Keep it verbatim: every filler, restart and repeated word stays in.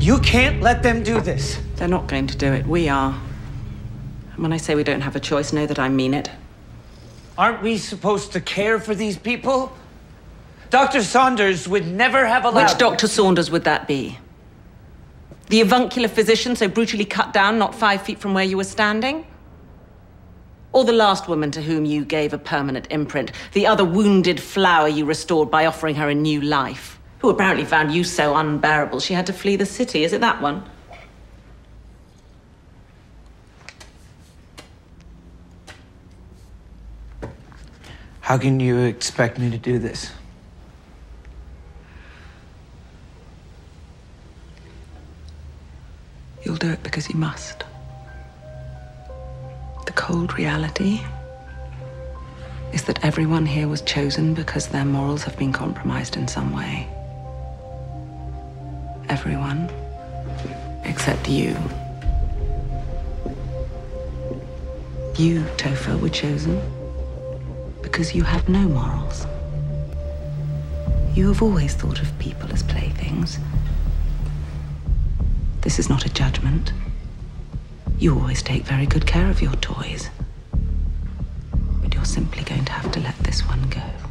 You can't let them do this. They're not going to do it. We are. And when I say we don't have a choice, know that I mean it. Aren't we supposed to care for these people? Doctor Saunders would never have allowed... Which Doctor Saunders would that be? The avuncular physician so brutally cut down not five feet from where you were standing? Or the last woman to whom you gave a permanent imprint? The other wounded flower you restored by offering her a new life? Who apparently found you so unbearable she had to flee the city. Is it that one? How can you expect me to do this? You'll do it because you must. The cold reality is that everyone here was chosen because their morals have been compromised in some way. Everyone except you. You, Topher, were chosen because you had no morals. You have always thought of people as playthings. This is not a judgment. You always take very good care of your toys. But you're simply going to have to let this one go.